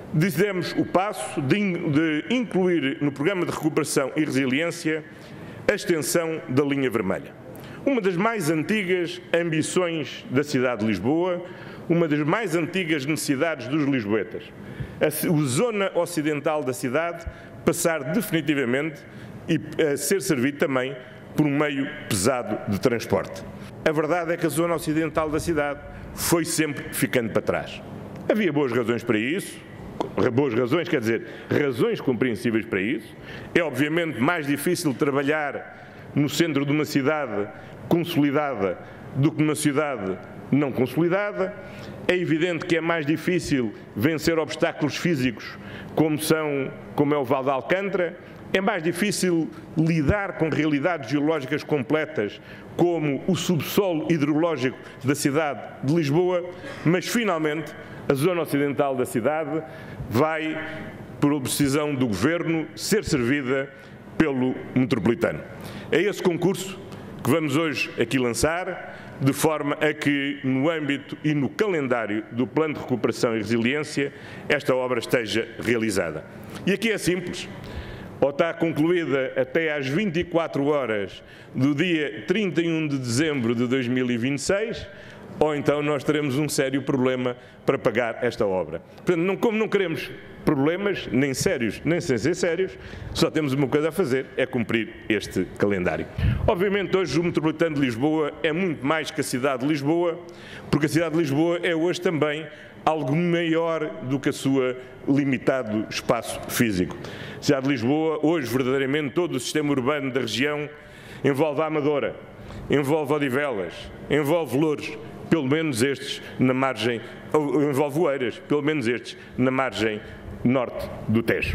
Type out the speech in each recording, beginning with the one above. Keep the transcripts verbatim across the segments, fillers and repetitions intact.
demos o passo de, de incluir no Programa de Recuperação e Resiliência a extensão da linha vermelha. Uma das mais antigas ambições da cidade de Lisboa, uma das mais antigas necessidades dos lisboetas. A zona ocidental da cidade passar definitivamente e a ser servido também por um meio pesado de transporte. A verdade é que a zona ocidental da cidade foi sempre ficando para trás. Havia boas razões para isso, boas razões, quer dizer, razões compreensíveis para isso. É obviamente mais difícil trabalhar no centro de uma cidade consolidada do que numa cidade não consolidada. É evidente que é mais difícil vencer obstáculos físicos como, são, como é o Val de Alcântara. É mais difícil lidar com realidades geológicas completas, como o subsolo hidrológico da cidade de Lisboa, mas finalmente a zona ocidental da cidade vai, por decisão do Governo, ser servida pelo metropolitano. É esse concurso que vamos hoje aqui lançar, de forma a que, no âmbito e no calendário do Plano de Recuperação e Resiliência, esta obra esteja realizada. E aqui é simples. Ou está concluída até às vinte e quatro horas do dia trinta e um de dezembro de dois mil e vinte e seis, ou então nós teremos um sério problema para pagar esta obra. Portanto, não, como não queremos problemas, nem sérios, nem sem ser sérios, só temos uma coisa a fazer, é cumprir este calendário. Obviamente, hoje o Metropolitano de Lisboa é muito mais que a cidade de Lisboa, porque a cidade de Lisboa é hoje também algo maior do que o seu limitado espaço físico. A cidade de Lisboa, hoje, verdadeiramente, todo o sistema urbano da região envolve a Amadora, envolve Odivelas, envolve Loures, pelo menos estes na margem, envolve Oeiras, pelo menos estes na margem norte do Tejo.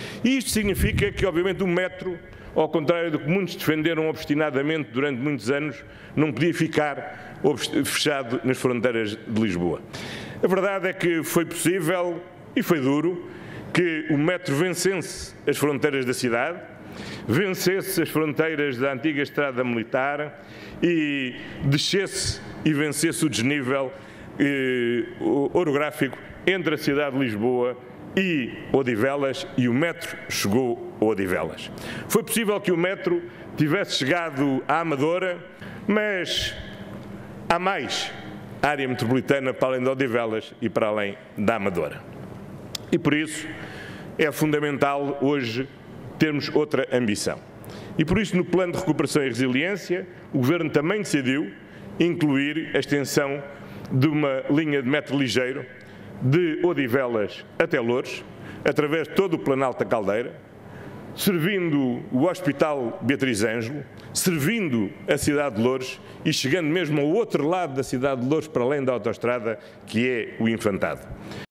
E isto significa que, obviamente, o metro, ao contrário do que muitos defenderam obstinadamente durante muitos anos, não podia ficar fechado nas fronteiras de Lisboa. A verdade é que foi possível, e foi duro, que o metro vencesse as fronteiras da cidade, vencesse as fronteiras da antiga estrada militar e descesse e vencesse o desnível eh, orográfico entre a cidade de Lisboa e Odivelas, e o metro chegou a Odivelas. Foi possível que o metro tivesse chegado à Amadora, mas há mais área metropolitana para além de Odivelas e para além da Amadora. E por isso é fundamental hoje termos outra ambição. E por isso, no Plano de Recuperação e Resiliência, o Governo também decidiu incluir a extensão de uma linha de metro ligeiro de Odivelas até Loures, através de todo o Planalto da Caldeira, servindo o Hospital Beatriz Ângelo, servindo a cidade de Loures e chegando mesmo ao outro lado da cidade de Loures, para além da autoestrada, que é o Infantado.